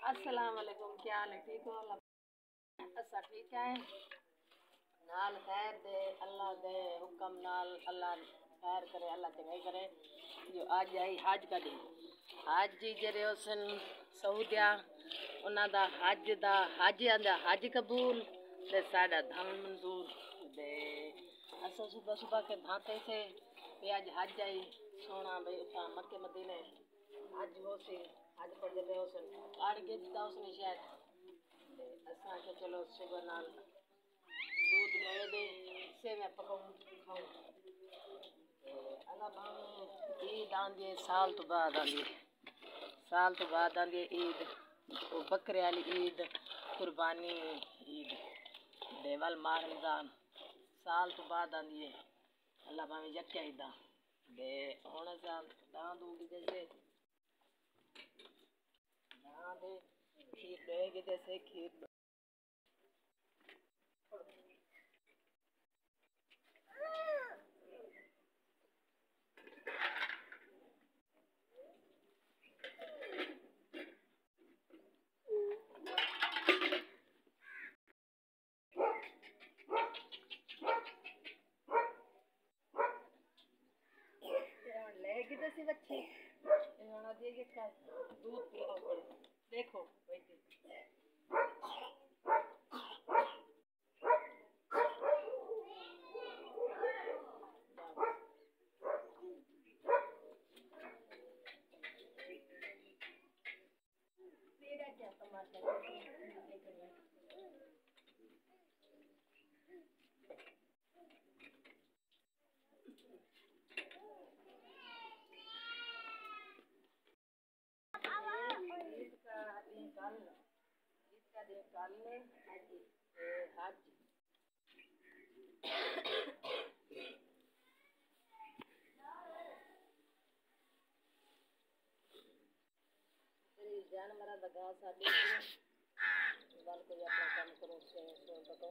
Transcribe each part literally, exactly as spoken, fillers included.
अस्सलाम वालेकुम, क्या हाल है? ठीक हो? असा ठीक है। नाल खैर दे अल्लाह दे हुक्म नाल अल्लाह खैर करे, अल्लाह चंगाई करे। जो आज आई हज का दिन, हज जरे हुसन सऊदिया उन्हां दा हज दा हज आंदा हज कबूल ते साडा धम मंजूर दे। असा सुबह सुबह के भाते थे भी आज हज आई सोना भाई उठा मक्के मदीने हज हो सी हज पर जब हुसन आड़ के दिता उसने शायद असा के चलो सुबह नाल दूध ले दे से मैं पकाऊं खाऊं। अल्लाह भावे ईद आंदी है साल तो बाद आंदी है, साल तो बाद आंदी है ईद, वो बकरे वाली ईद, कुर्बानी ईद, देवल माह रमजान साल तो बाद आंदी है। अल्लाह भावे यक्या ईदा दे हुण साल दां दूगी जैसे दां दे खीर देगी जैसे खीर लेगी जैसी बच्ची इन्होंने दिए क्या दूध पिलाओ पड़े देखो वैसे तेरा क्या तमाशा कल इसका दिन कल ने हज हज जानवर लगा साडे गल कोई अपना काम करो से पको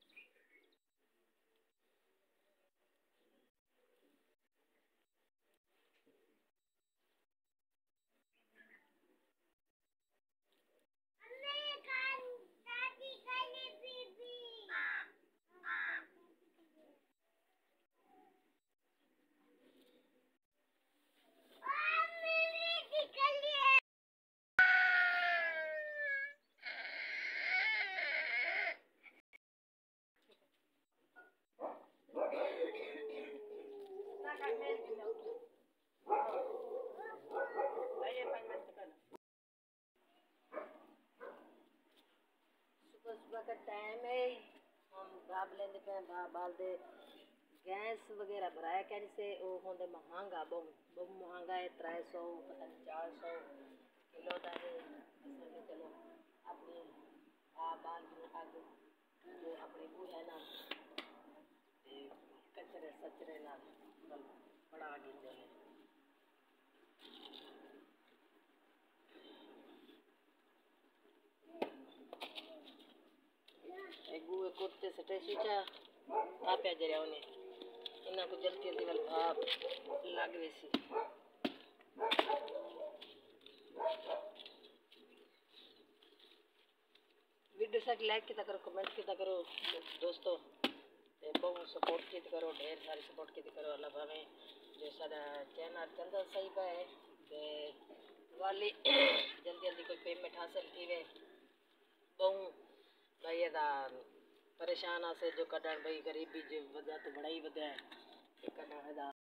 सुबह का टाइम है, हम भाप लेंदे पे भाप बाल दे गैस वगैरह भराया कैन से वो होंदे महंगा बहु बहु महंगा है त्रै सौ पता नहीं चार सौ किलो का है। असा के चलो अपनी भाप बाल के आग जो अपनी बू है ना कचरे सचरे ना बड़ा गिंदे हैं गुए कुर्ते सटे सूचा आपे जरिया उन्हें इन्ना को जल्दी जल्दी वाल भाप लग वैसी वीडियो साइड लाइक किया करो कमेंट किया करो दोस्तों ते बहुत सपोर्ट किया करो ढेर सारी सपोर्ट किया करो। अल्लाह भावे जो सारा चैनल चंदा सही पे ते वाली जल्दी जल्दी कोई पेमेंट हासिल थी वे बहु भाई दा परेशान आसे जो कड़न भाई गरीबी जो वजह तो बड़ा ही वजह है कड़ा